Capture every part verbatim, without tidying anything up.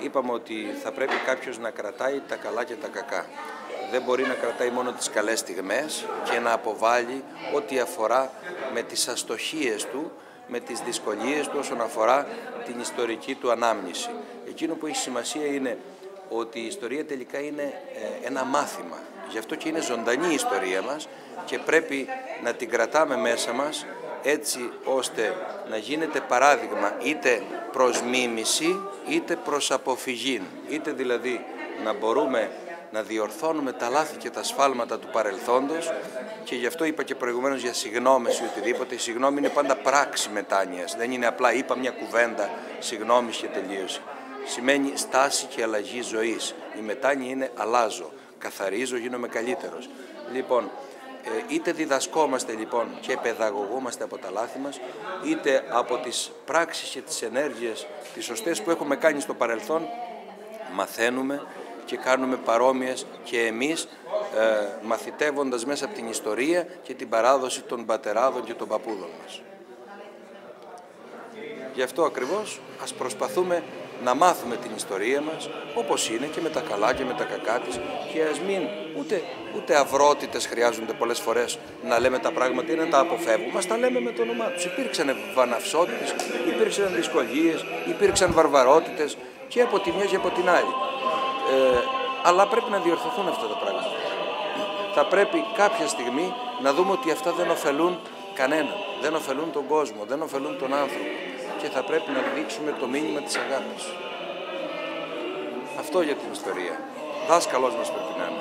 είπαμε ότι θα πρέπει κάποιος να κρατάει τα καλά και τα κακά. Δεν μπορεί να κρατάει μόνο τις καλές στιγμές και να αποβάλει ό,τι αφορά με τις αστοχίες του, με τις δυσκολίες του όσον αφορά την ιστορική του ανάμνηση. Εκείνο που έχει σημασία είναι ότι η ιστορία τελικά είναι ένα μάθημα. Γι' αυτό και είναι ζωντανή η ιστορία μας και πρέπει να την κρατάμε μέσα μας έτσι ώστε να γίνεται παράδειγμα είτε προς μίμηση είτε προς αποφυγή. Είτε δηλαδή να μπορούμε να διορθώνουμε τα λάθη και τα σφάλματα του παρελθόντος και γι' αυτό είπα και προηγουμένως για συγγνώμες ή οτιδήποτε. Η συγγνώμη είναι πάντα πράξη μετάνοιας. Δεν είναι απλά είπα μια κουβέντα συγγνώμης και τελείωση. Σημαίνει στάση και αλλαγή ζωής. Η μετάνοια είναι αλλάζω, καθαρίζω, γίνομαι καλύτερος. Λοιπόν, είτε διδασκόμαστε λοιπόν και παιδαγωγούμαστε από τα λάθη μας, είτε από τις πράξεις και τις ενέργειες τις σωστές που έχουμε κάνει στο παρελθόν, μαθαίνουμε και κάνουμε παρόμοιες και εμείς ε, μαθητεύοντας μέσα από την ιστορία και την παράδοση των πατεράδων και των παππούδων μας. Γι' αυτό ακριβώς ας προσπαθούμε να μάθουμε την ιστορία μας όπως είναι και με τα καλά και με τα κακά της και ας μην ούτε, ούτε αυρότητες χρειάζονται πολλές φορές να λέμε τα πράγματα ή να τα αποφεύγουμε, ας τα λέμε με το όνομά τους. Υπήρξαν βαναυσότητες, υπήρξαν δυσκολίες, υπήρξαν βαρβαρότητες και από τη μια και από την άλλη. Ε, αλλά πρέπει να διορθωθούν αυτά τα πράγματα. Θα πρέπει κάποια στιγμή να δούμε ότι αυτά δεν ωφελούν κανέναν, δεν ωφελούν τον κόσμο, δεν ωφελούν τον άνθρωπο και θα πρέπει να δείξουμε το μήνυμα της αγάπης. Αυτό για την ιστορία. Δάσκαλός μας πρέπει να είναι.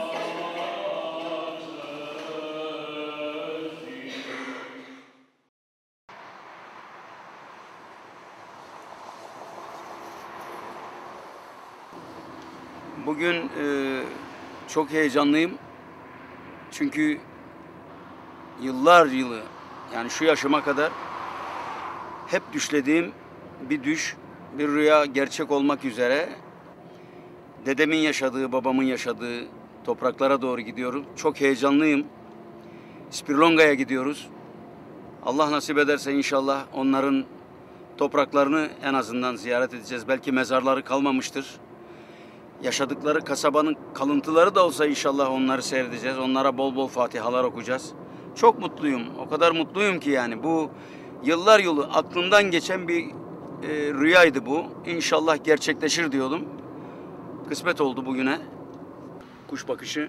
Bugün e, çok heyecanlıyım. Çünkü yıllar yılı, yani şu yaşıma kadar hep düşlediğim bir düş, bir rüya gerçek olmak üzere dedemin yaşadığı, babamın yaşadığı topraklara doğru gidiyorum. Çok heyecanlıyım. Spirlonga'ya gidiyoruz. Allah nasip ederse inşallah onların topraklarını en azından ziyaret edeceğiz. Belki mezarları kalmamıştır. Yaşadıkları kasabanın kalıntıları da olsa inşallah onları seyredeceğiz. Onlara bol bol fatihalar okuyacağız. Çok mutluyum. O kadar mutluyum ki yani bu yıllar yolu aklımdan geçen bir e, rüyaydı bu. İnşallah gerçekleşir diyordum. Kısmet oldu bugüne. Kuş bakışı.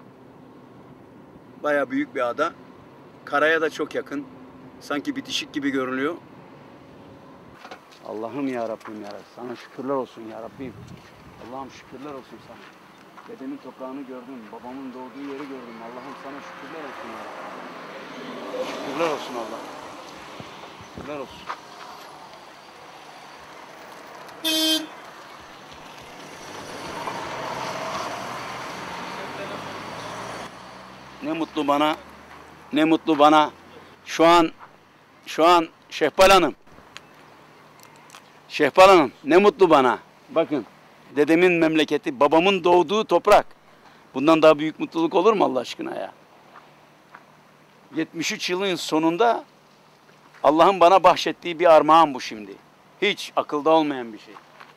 Bayağı büyük bir ada. Karaya da çok yakın. Sanki bitişik gibi görünüyor. Allah'ım ya Rabbim ya Rabbim. Sana şükürler olsun ya Rabbim. Allah'ım şükürler olsun sana. Dedemin toprağını gördüm, babamın doğduğu yeri gördüm. Allah'ım sana şükürler olsun ya Rabbim. Şükürler olsun Allah. Şükürler olsun. Ne mutlu bana, ne mutlu bana. Şu an, şu an Şehbal Hanım. Şehbal Hanım, ne mutlu bana. Bakın, dedemin memleketi, babamın doğduğu toprak. Bundan daha büyük mutluluk olur mu Allah aşkına ya? yetmiş üç yılın sonunda Allah'ın bana bahşettiği bir armağan bu şimdi. Hiç akılda olmayan bir şey.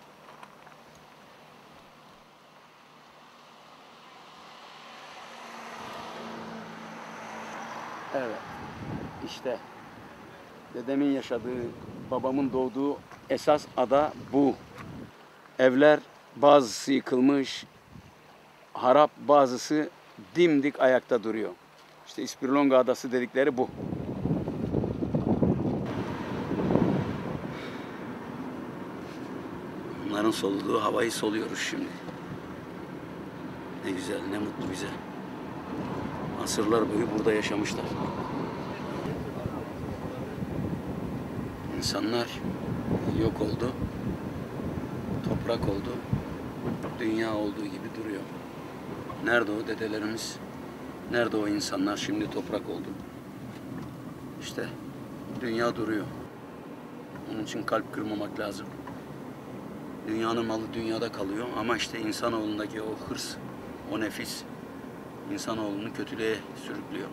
Evet, işte dedemin yaşadığı, babamın doğduğu esas ada bu. Evler bazısı yıkılmış, harap, bazısı dimdik ayakta duruyor. İşte İspirlonga Adası dedikleri bu. Onların soluduğu havayı soluyoruz şimdi. Ne güzel, ne mutlu bize. Asırlar boyu burada yaşamışlar. İnsanlar yok oldu, toprak oldu, dünya olduğu gibi duruyor. Nerede o dedelerimiz, nerede o insanlar, şimdi toprak oldu. İşte dünya duruyor. Onun için kalp kırmamak lazım. Dünyanın malı dünyada kalıyor ama işte insanoğlundaki o hırs, o nefis insanoğlunu kötülüğe sürüklüyor.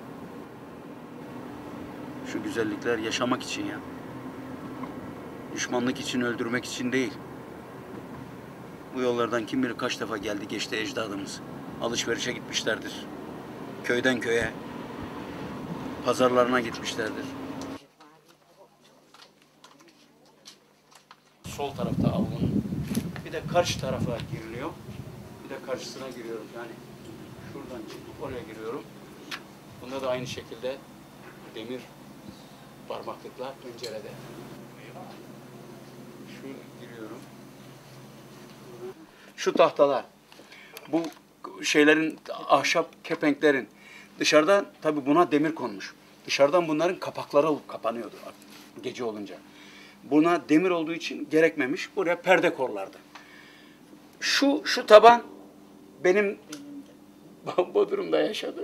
Şu güzellikler yaşamak için ya. Düşmanlık için, öldürmek için değil. Bu Bu yollardan kim bilir kaç defa geldi geçti ecdadımız. Alışverişe gitmişlerdir. Köyden köye, pazarlarına gitmişlerdir. Sol tarafta avlunun. Bir de karşı tarafa giriliyor. Bir de karşısına giriyorum. Yani şuradan çıkıp oraya giriyorum. Bunda da aynı şekilde demir parmaklıklar pencerede. Şu giriyorum. Şu tahtalar. Bu şeylerin, ahşap kepenklerin. Dışarıdan tabii buna demir konmuş. Dışarıdan bunların kapakları olup kapanıyordu gece olunca. Buna demir olduğu için gerekmemiş. Buraya perde korlardı. Şu şu taban benim Bodrum'da yaşadım.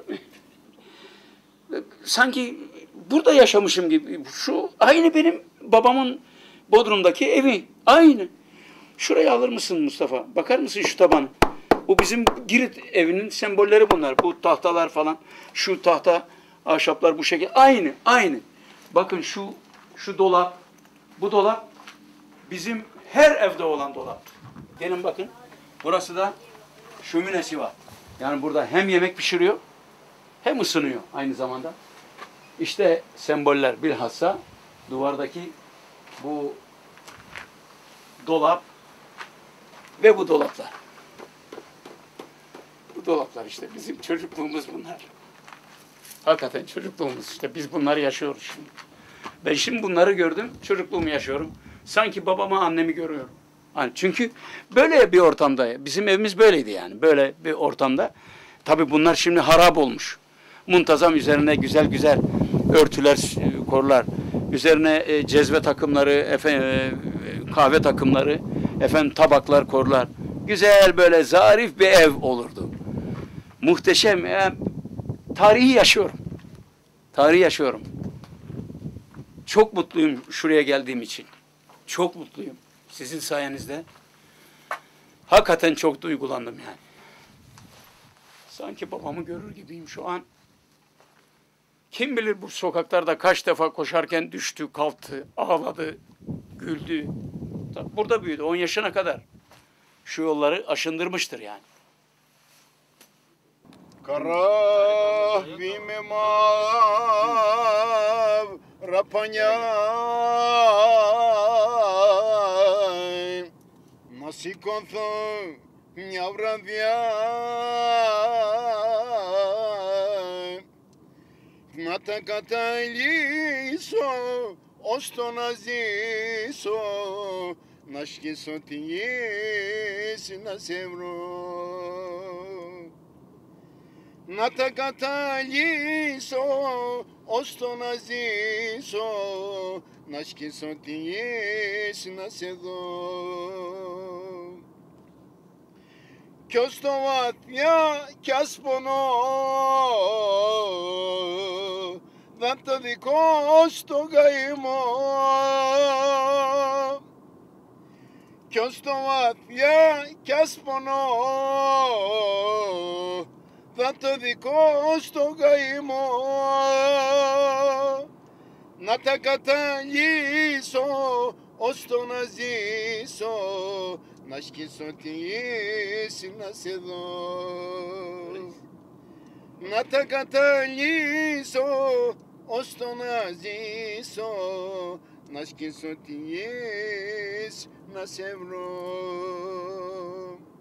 Sanki burada yaşamışım gibi. Şu aynı benim babamın Bodrum'daki evi. Aynı. Şurayı alır mısın Mustafa? Bakar mısın şu tabanı? Bu bizim Girit evinin sembolleri bunlar. Bu tahtalar falan. Şu tahta, ahşaplar bu şekilde. Aynı, aynı. Bakın şu şu dolap, bu dolap bizim her evde olan dolap. Gelin bakın. Burası da şöminesi var. Yani burada hem yemek pişiriyor hem ısınıyor aynı zamanda. İşte semboller bilhassa duvardaki bu dolap ve bu dolaplar. Bu dolaplar işte bizim çocukluğumuz bunlar. Hakikaten çocukluğumuz işte biz bunları yaşıyoruz şimdi. Ben şimdi bunları gördüm, çocukluğumu yaşıyorum. Sanki babamı, annemi görüyorum. Hani çünkü böyle bir ortamda, bizim evimiz böyleydi yani. Böyle bir ortamda. Tabii bunlar şimdi harap olmuş. Muntazam üzerine güzel güzel örtüler, korular. Üzerine e, cezve takımları, efendim, e, kahve takımları, efendim tabaklar, korular. Güzel böyle zarif bir ev olurdu. Muhteşem. Yani, tarihi yaşıyorum. Tarihi yaşıyorum. Çok mutluyum şuraya geldiğim için. Çok mutluyum. Sizin sayenizde. Hakikaten çok duygulandım yani. Sanki babamı görür gibiyim şu an. Kim bilir bu sokaklarda kaç defa koşarken düştü, kalktı, ağladı, güldü. Tabii burada büyüdü. on yaşına kadar. Şu yolları aşındırmıştır yani. Karavime mav rapanyay Nasikontho μια βραδιά να τα καταλύσω ως το να ζήσω να σκίσω τη γη να σε βρω να τα καταλύσω ως το να ζήσω να σκίσω τη γη να σε δω κι ως το βαθιά κι ας πονώ θα το δικό στο καημό κι ως το βαθιά κι ας πονώ θα το δικό στο καημό να τα καταλύσω ως το να ζήσω να σκίσω τη γη να σε δω να τα καταλύσω ως το να ζήσω να σκίσω τη γη να σε βρω